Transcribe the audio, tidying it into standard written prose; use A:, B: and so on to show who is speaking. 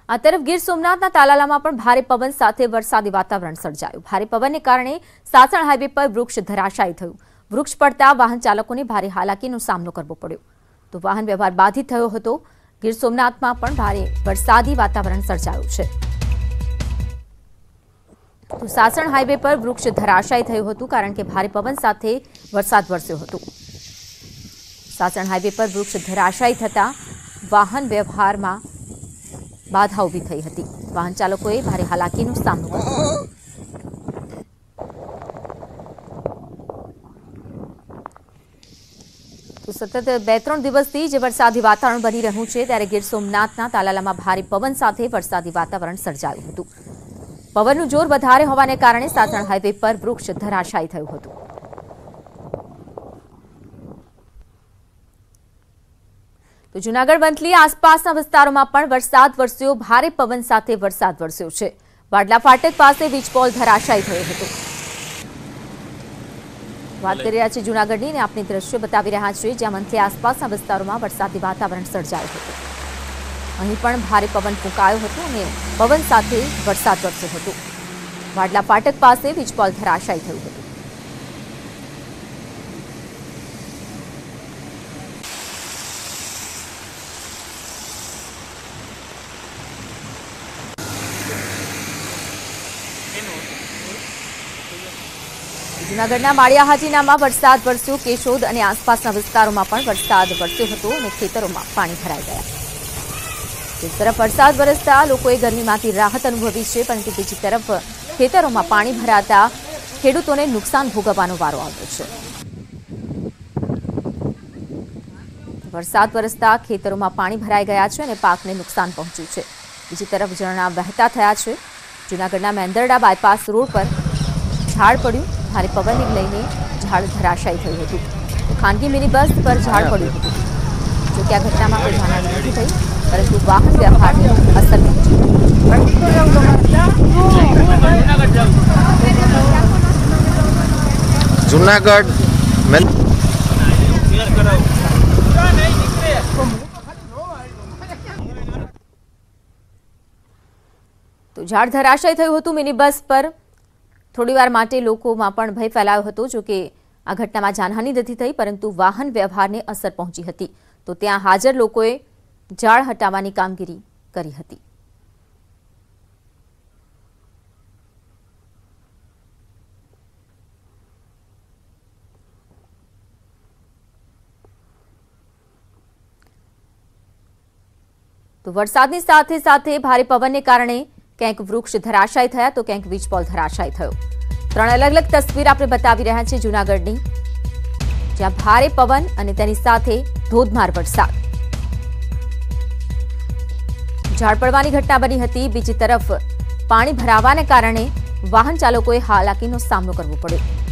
A: આ તરફ ગીર સોમનાથના તાલાલામાં પણ ભારે પવન સાથે વરસાદી વાતાવરણ સર્જાયું। ભારે પવનને કારણે સાસણ હાઈવે પર વૃક્ષ ધરાશાયી થયું। વૃક્ષ પડતા વાહન ચાલકોને ભારે હાલાકીનો સામનો કરવો પડ્યો તો વાહન વ્યવહાર બાધિત થયો હતો। ગીર સોમનાથમાં પણ ભારે વરસાદી વાતાવરણ સર્જાયું છે તો સાસણ હાઈવે પર વૃક્ષ ધરાશાયી થયું હતું કારણ કે ભારે પવન સાથે વરસાદ વરસ્યો હતો। સાસણ હાઈવે પર વૃક્ષ ધરાશાયી થતા વાહન વ્યવહારમાં बाधा उभी थई हती। वाहन चालकोए भारे हालाकीनो सामनो कर्यो। तो सतत 2-3 दिवसथी जे वरसादी वातावरण बनी रह्युं छे त्यारे गीर सोमनाथना तालालामां भारे पवन साथे वरसादी वातावरण सर्जायुं हतुं। पवननुं जोर वधारे होवाने कारणे सासण हाईवे पर वृक्ष धराशायी थयुं हतुं। तो जूनागढ़ वंथली आसपासना विस्तारों पण वरसाद वरस्यो। भारे पवन साथे वरसाद वरस्यो छे। वाडला फाटक पासे वीजपोल धराशायी थयो हतो। बात करी रह्या छे जूनागढ़नी ने आपने दृश्य बतावी रह्या छे ज्यां वंथली आसपासना विस्तारों वरसादी वातावरण सर्जायुं हतुं। अहीं पण भारे पवन फूंकायो हतो अने पवन साथे वरसाद वरस्यो हतो। वाडला फाटक पासे वीजपोल धराशायी थयुं हतुं। जूनागढ़ना माळियाहाटीनामां वरसाद वरस्यो। केशोद अने आसपासना विस्तारोमां पण वरसाद वरस्यो हतो अने खेतरोमां पाणी भराई गया। एक तरफ वरसाद वरसता लोकोए गरमीमांथी राहत अनुभवी छे परंतु बीजी तरफ खेतरोमां पाणी भराता खेडूतोने नुकसान भोगवવાનો वारो આવ્યો છે। वरसाद वरसता खेतरोमां पाणी भराई गया छे अने पाकने नुकसान पहोंच्युं छे। बीजी तरफ झरણા वહેતા થયા છે। जूनागढ़ना मेंदरडा बायपास रोड पर झाड़ पड्યું। भारे पवन ने लईने झाड़ धराशायी थयुं हतुं। खानगी मिनी बस पर झाड़ पड्युं हतुं। जो कि आ घटनामां कोई जानहानी नथी थई परंतु वाहन व्यवहारने असर पहोंची।
B: जूनागढ़
A: तो झाड़ धराशायी थयुं हतुं मिनी बस पर। थोड़ीवार माटे लोकोमां पण भय फैलायो हतो। जो कि आ घटनामां जानहानी नथी थई परंतु वाहन व्यवहारने असर पहोंची हती तो त्यां हाजर लोकोए झाड़ हटाववानी कामगीरी करी हती। तो वरसादनी साथे साथे भारे पवनने कारणे क्यांक वृक्ष धराशायी थया तो क्यांक वीजपोल धराशायी थयो। 3 अलग अलग तस्वीर आपणे बतावी रह्या छे जूनागढ़नी ज्यां भारे पवन अने तेनी साथे धोधमार वरसाद। झाड़ पड़वानी घटना बनी हती। बीजी तरफ पाणी भरावाने कारणे वाहन चालकोए हालाकीनो सामनो करवो पड्यो।